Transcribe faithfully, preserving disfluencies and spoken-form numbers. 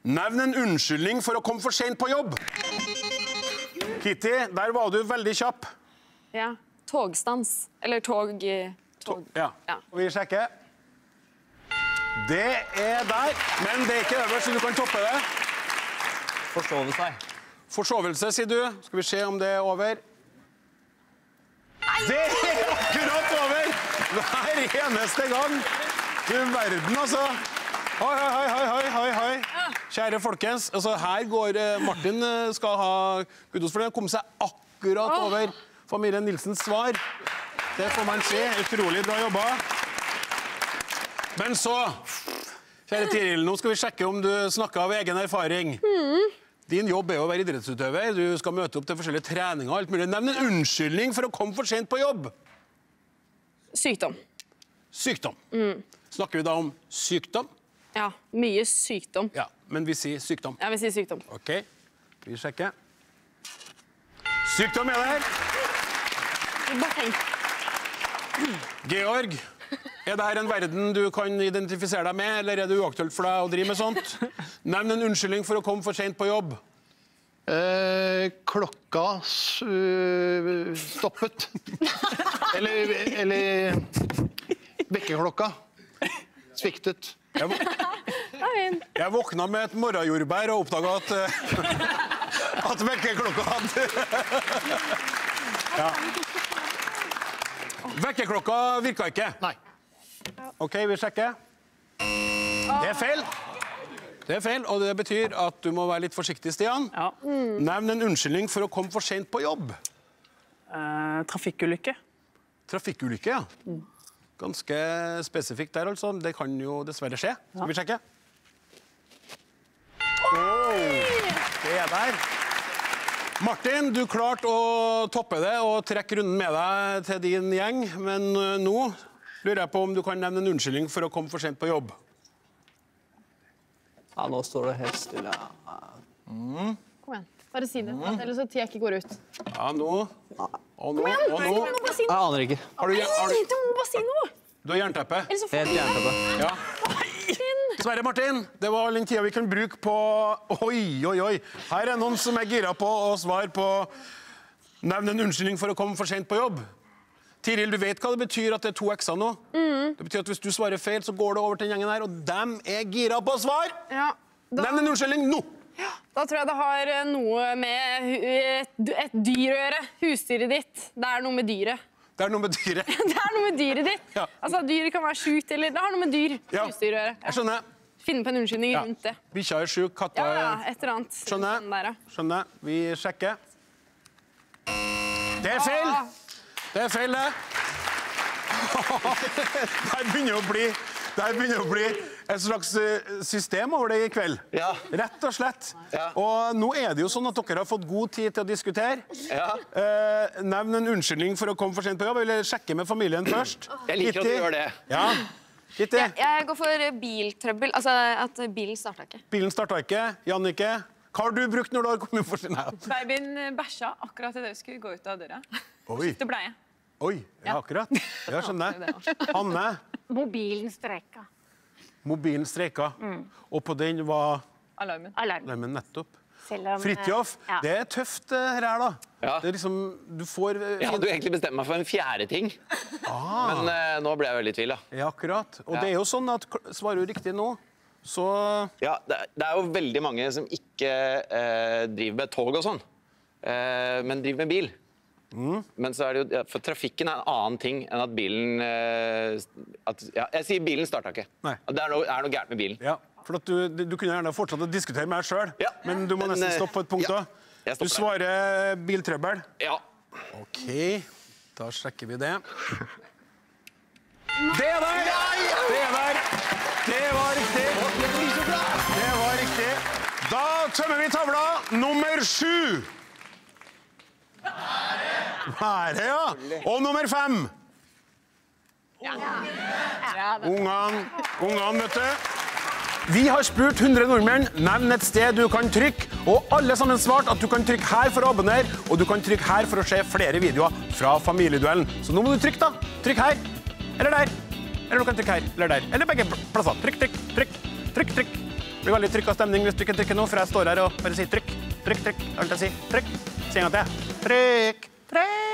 Nevn en unnskyldning for å komme for sent på jobb. Kitty, der var du veldig kjapp. Ja, togstans. Eller tog... tog. Ja, ja. Og vi sjekker. Det er der, men det er ikke øverst, så du kan toppe det. Forsove seg. Forsovelse, sier du. Skal vi se om det er over. Det er akkurat over! Hver eneste gang. Du verden, altså. Hei, hei, hei, hei, hei, hei. Kjære folkens, altså her går Martin skal ha kudos for det. Han kom seg akkurat over familien Nilsens svar. Det får man se. Utrolig bra jobba. Men så, kjære Tiril, nå skal vi sjekke om du snakker av egen erfaring. Din jobb er å være idrettsutøver. Du skal møte opp til forskjellige treninger og alt mulig. Nevn en unnskyldning for å komme for sent på jobb. Sykdom. Sykdom. Snakker vi da om sykdom? Ja, mye sykdom. Ja, men vi sier sykdom. Ja, vi sier sykdom. Ok, vi sjekker. Sykdom er det her. Bare tenk. Georg, er det her en verden du kan identifisere deg med, eller er det uaktuelt for deg å drive med sånt? Nevn en unnskyldning for å komme for sent på jobb. Eh, klokka uh, stoppet. eller, eller vekkerklokka sviktet. Jeg, jeg våkna med et morgenjordbær og oppdaget at, at vekkerklokka hadde... ja. Vekkerklokka virket ikke. Nei. Ok, vi sjekker. Det er feil. Det er feil, og det betyr at du må være litt forsiktig, Stian. Ja. Nevn en unnskyldning for å komme for sent på jobb. Eh, trafikkulykke. Trafikkulykke, ja. Ganske spesifikt der, altså. Det kan jo dessverre skje. Skal vi sjekke? Oh, det er der. Martin, du klarte å toppe det og trekke runden med deg til din gjeng, men nå lurer jeg på om du kan nevne en unnskyldning for å komme for sent på jobb. Ja, nå står det helt stille. Mm. Kom igjen, bare si det, ellers så tida ikke går ut. Ja, nå. Og nå, Kom igjen, og nå. du må bare si Jeg noe. aner ikke. Har du, har du, Du må bare si noe. du har jernteppe? Ellers så får Helt du jernteppe. Ja. Sverre Martin, det var all den tida vi kan bruke på... Oi, oi, oi. Her er noen som er gira på å svare på... Nevn en unnskyldning for å komme for sent på jobb. Tiril, du vet hva det betyr at det er to ekser nå? Det betyr at hvis du svarer feil, så går det over til den gjengen her, og dem er gira på å svare. Ja, da, Nevn en unnskyldning nå. da tror jeg det har noe med hu- et, et dyr å gjøre. Husdyret ditt. Det er noe med dyret. Det er noe med dyret. Det er noe med dyret ditt. Ja. Altså, dyret kan være sjukt, eller det har noe med dyr. Ja. Husdyr å gjøre. Jeg skjønner. Finne på en unnskyldning Ja. rundt det. Bikkja er sjuk, katta Ja, ja, er... et eller annet. Skjønner. Sånn der, ja. Skjønner. Vi sjekker. Det er feil. Det er feil, det. Der begynner å bli... Der begynner å bli et slags eh, system over det i kveld. Ja. Rett og slett. Ja. Og nå er det jo sånn at dere har fått god tid til å diskutere. Ja. Eh, nevn en unnskyldning for å komme for sent på jobb, eller sjekke med familien først. Jeg liker at du Kitty? gjør det. Ja. Kitty, Jeg, jeg går for biltrøbbel. Altså at bilen starta ikke. bilen startet ikke. Jannicke, hva har du brukt når du har kommet for sent? Babyen bæsja akkurat idet hun skulle gå ut av døra. Oi, Det ble jeg. oi, ja, akkurat. Ja, skjønner jeg. Hanne, Mobilen streka. mobilen streika, og på den var Alarmen. Alarm. Nei, men nettopp. Selv om, Fridtjof, ja. det er tøft det her, da. Ja. Det er liksom, du får... eh, Jeg hadde jo egentlig bestemt meg for en fjerde ting. Men eh, nå ble jeg veldig i tvil, da. Ja, akkurat. Og Ja. det er jo sånn at k- svarer du riktig nå, så... Ja, det, er- det er jo veldig mange som ikke eh, driver med tog og sånn, eh, men driver med bil. Men så er det jo, ja, for trafikken er en annen ting enn at bilen eh, at, ja, jeg sier bilen starta ikke. Nei. At Det er noe, er noe gærent med bilen. Ja, for at du, du kunne gjerne fortsatt å diskutere med deg selv, Ja. men du må Men, nesten eh, stoppe på et punkt ja, da. jeg Du stopper svarer biltrøbbel. Ja. Ok, da sjekker vi det. Det er der! Det er der! Det var riktig. Det var riktig. Da tømmer vi tavla. Nummer sju. Være, ja. Og nummer fem. Ungene, ungene, vet du. Vi har spurt hundre nordmenn, nevn et sted du kan trykke, og alle sammen svart at du kan trykke her for å abonnere, og du kan trykke her for å se flere videoer fra familieduellen. Så nå må du trykke da. Trykk her, eller der, eller du kan trykke her, eller der, eller begge plasser. Trykk, trykk, trykk, trykk, trykk. Det blir veldig trykk av stemning hvis du ikke trykker nå, for jeg står her og bare sier trykk, trykk, trykk. Alt jeg sier, trykk. Si en gang til. Trykk, trykk.